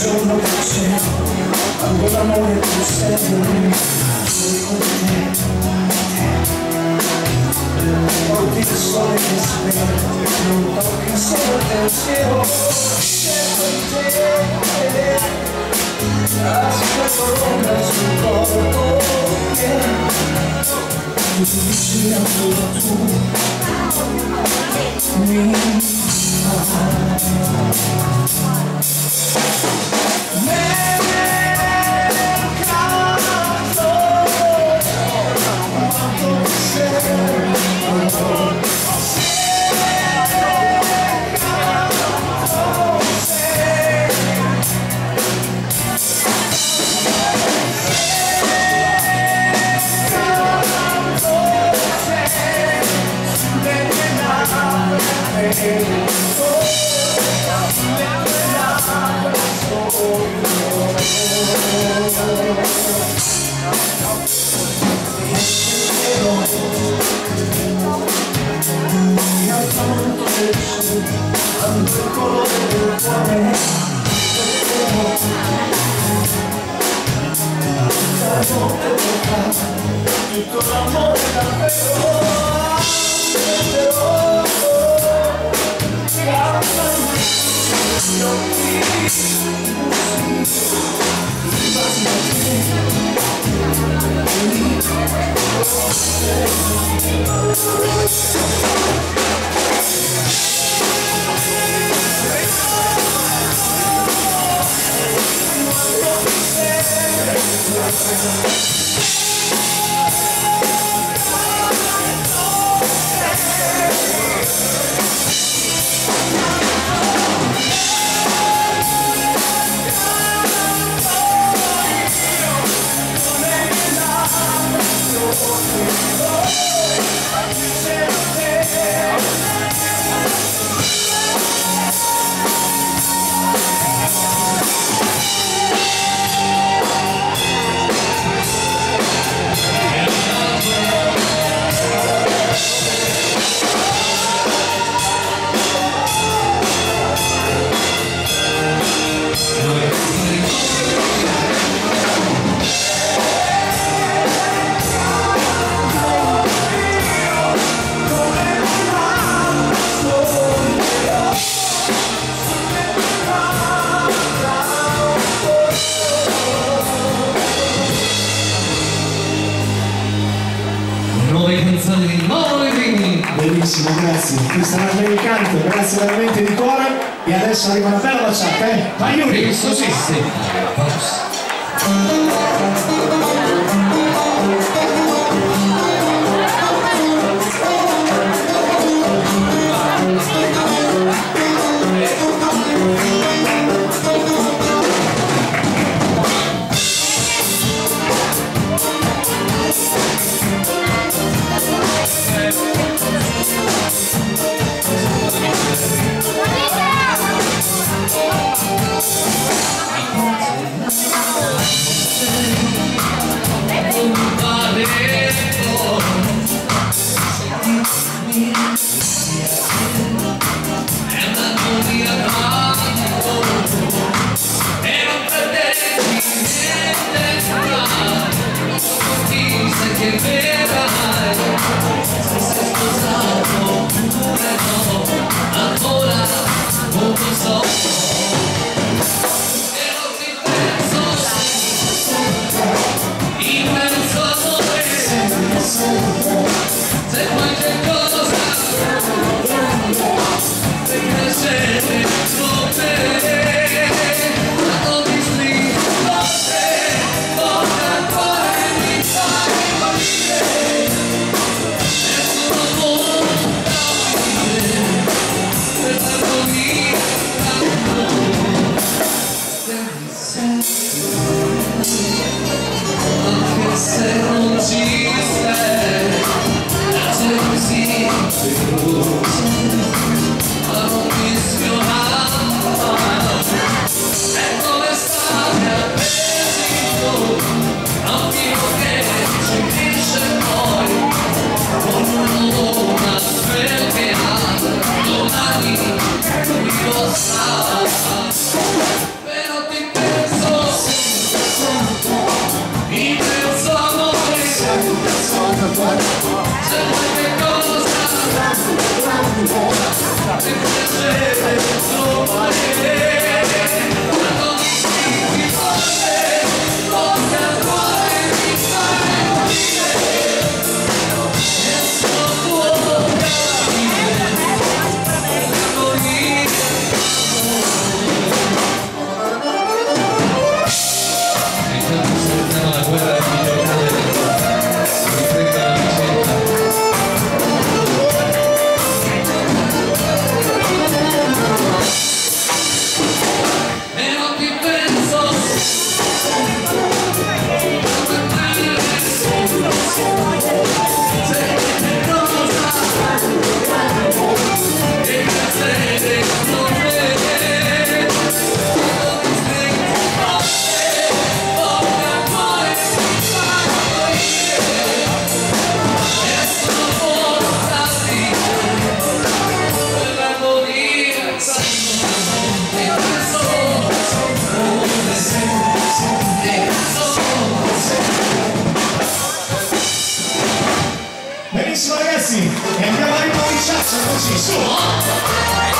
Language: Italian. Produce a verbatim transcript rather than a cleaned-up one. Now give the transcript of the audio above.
giorno che c'è, quando l'amore tu serve, solo con te. Porti il sole che sveglia, non tocca solo il pensiero, scelgo in te, aspetto l'ombra sul corpo, tu ti vicini ancora tu, mi amai. Ando il colore del cuore, la notte vorrà tutto l'amore davvero, però cantami gli occhi rimasi a benissimo, grazie. Questa è una americana, grazie veramente di cuore. E adesso arriva una bella baciata, eh? Vai Yuri! Sì, sì, sì. And ragazzi, e andiamo a ricominciare così, su!